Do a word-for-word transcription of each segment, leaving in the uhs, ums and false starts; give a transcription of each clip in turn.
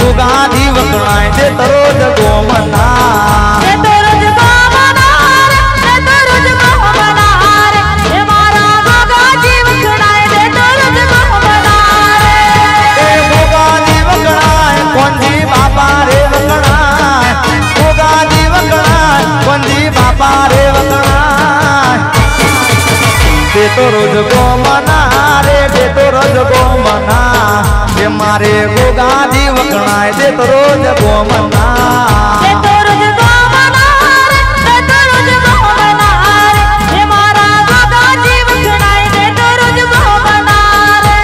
गुगाधी वकणाय दे तो रोज गोमना दे तो रोज गोमना रे दे तो रोज गोमना रे हे मारा गुगाधी वकणाय दे तो रोज गोमना रे ए गुगाधी वकणाय कोंजी बापा रे वकणाय गुगाधी वकणाय कोंजी बापा रे वकणाय दे तो रोज गोमना रे दे तो रोज गोमना ये मारे गुगाधी वकणाय दे तो रोज गोमना दे तो रोज गोमना रे दे तो रोज गोमना रे हे मारा गुगाधी वकणाय दे तो रोज गोमना रे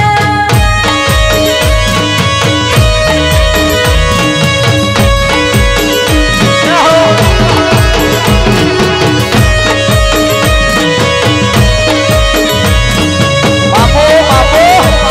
बापो बापो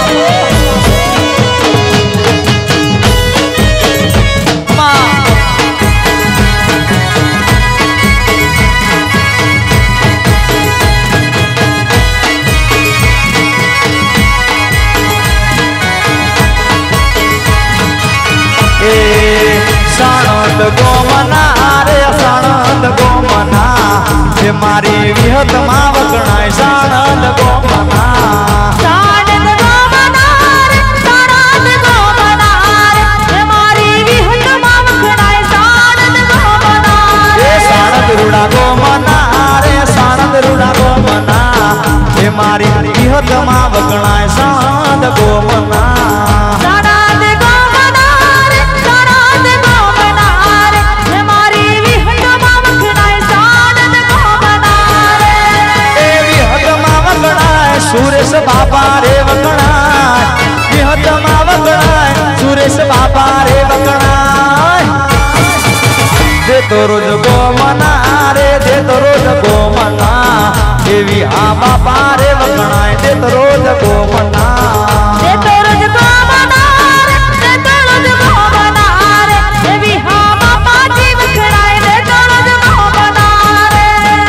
साणंद गोमना रे साणंद गोमना ये मारी विहत मा वकणाय साणंद गोमना साणंद गोमना रे साणंद गोमना रे हे मारी विहत मा वकणाय साणंद गोमना रे साणंद रुड़ा गोमना रे साणंद रुड़ा गोमना ये मारी विहत मा वकणाय साणंद गोमना साणंद गोमना रे साणंद गोमना रे हे मारी विहत मा वकणाय साणंद गोमना रे ए विहत मा वकणाय सुरेश बापा रे वकणाय विहत मा वकणाय सुरेश बापा रे वकणाय दे तो रोज गोमना रे दे तो रोज गोमना देवी आ बापा रे वकणाय दे तो रोज गोमना दे तो रोज गोमना रे दे तो रोज गोमना रे देवी हा बापा जी वकणाय दे तो रोज गोमना रे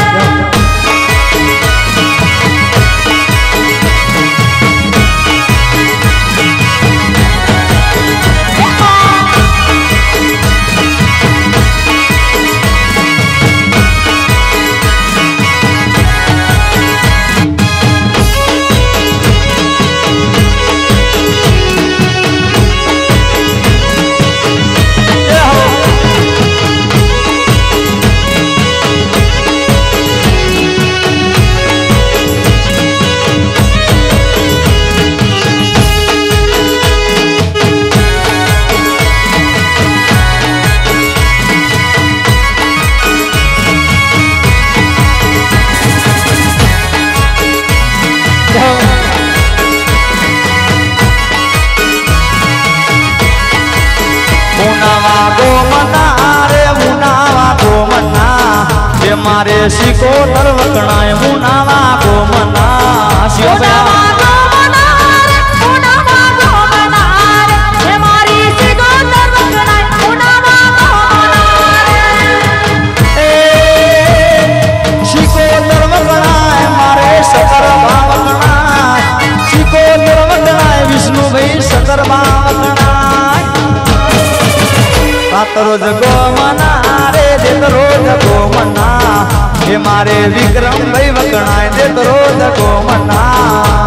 मुनावा गोमना रे मुनावा गोमना ये मारे सिको तरवकणाय मुनावा गोमना मुनावा गोमना रे मुनावा गोमना रे हे मारी सिको तरवकणाय मुनावा गोमना रे ए सिको तरवकणाय मारे सकर भावकणाय सिको तरवकणाय विष्णु भाई सकर भावकणाय रात रोज गोमना रे दे तो रोज गोमना ये मारे विक्रम भाई वकणाय दे तो रोज गोमना